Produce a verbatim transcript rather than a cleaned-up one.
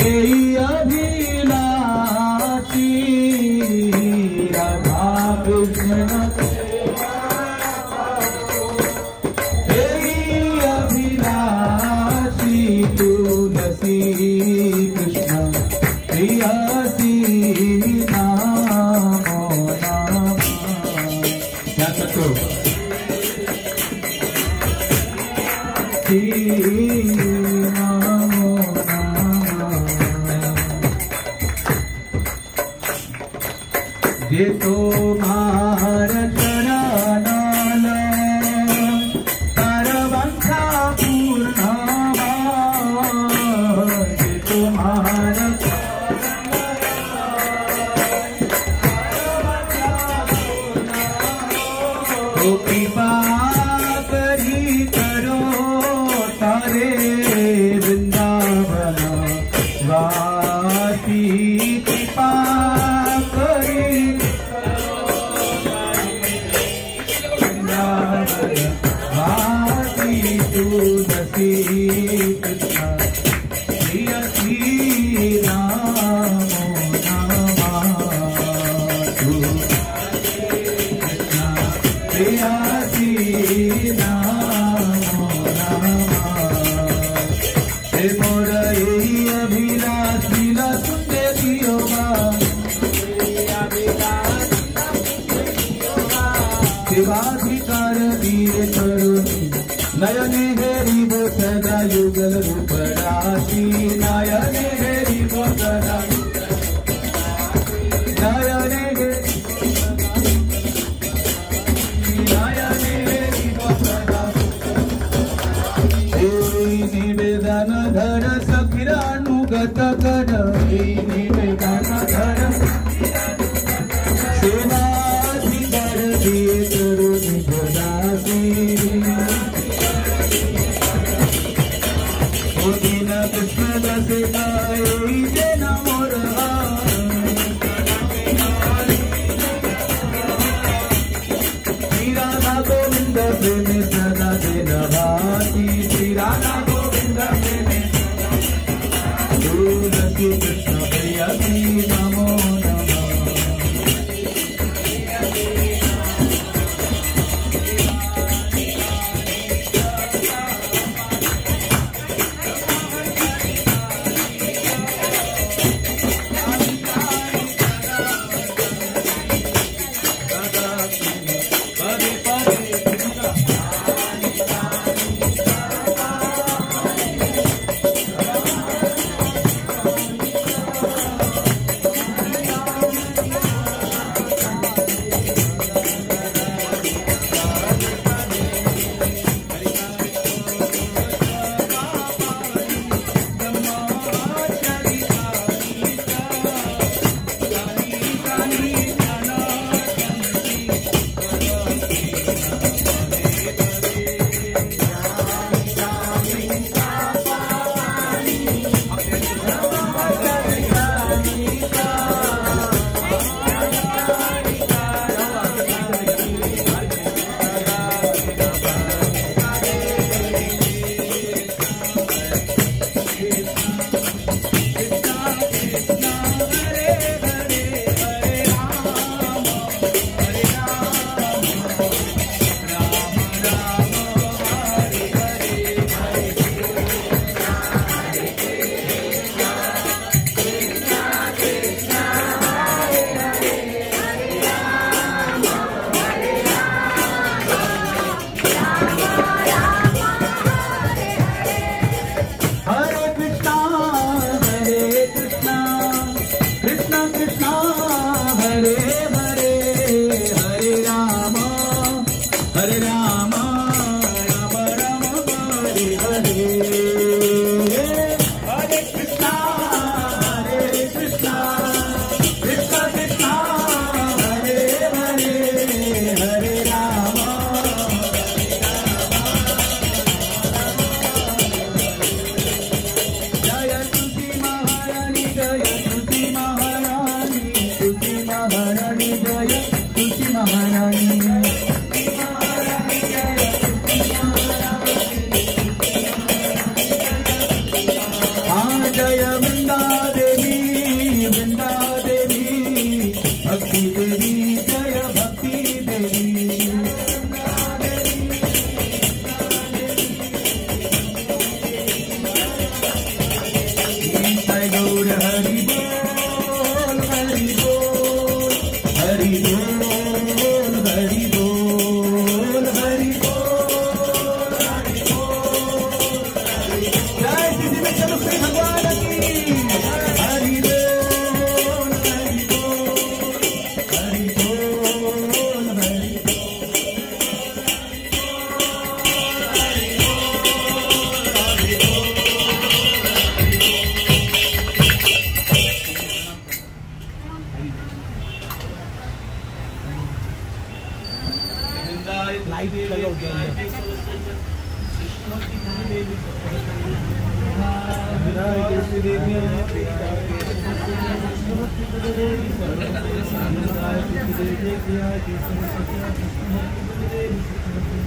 ये तो भारत रानाला परवंथा पूर्णा ये तो भारत तो कृपा करी करो तारे वृंदावन वासी कृपा शिवाधिकार दिए करुणी नयने हेरी वो सदा युगल रूप राशि नयने हेरी वो सदा नयने नयने हेरी वो सदा निवेदन धर सखिरानुगत कर निवेदन धर दिए करुणी प्रदासी ओ दीन कृष्ण दस गाए जन मोर श्री राधा गोविंद प्रेम सदा दिन भाती श्री राधा गोविंद प्रेम तुलसी कृष्ण प्रियसी नमो जय Thank you.